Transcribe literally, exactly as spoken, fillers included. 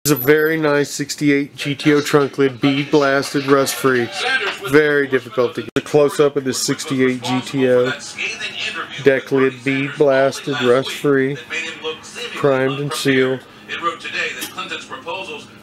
It's a very nice sixty-eight G T O Trunk Lid, bead blasted, rust free. Very difficult to get a close up of this sixty-eight G T O. Deck lid, bead blasted, rust free, primed and sealed. It wrote today that Clinton's proposals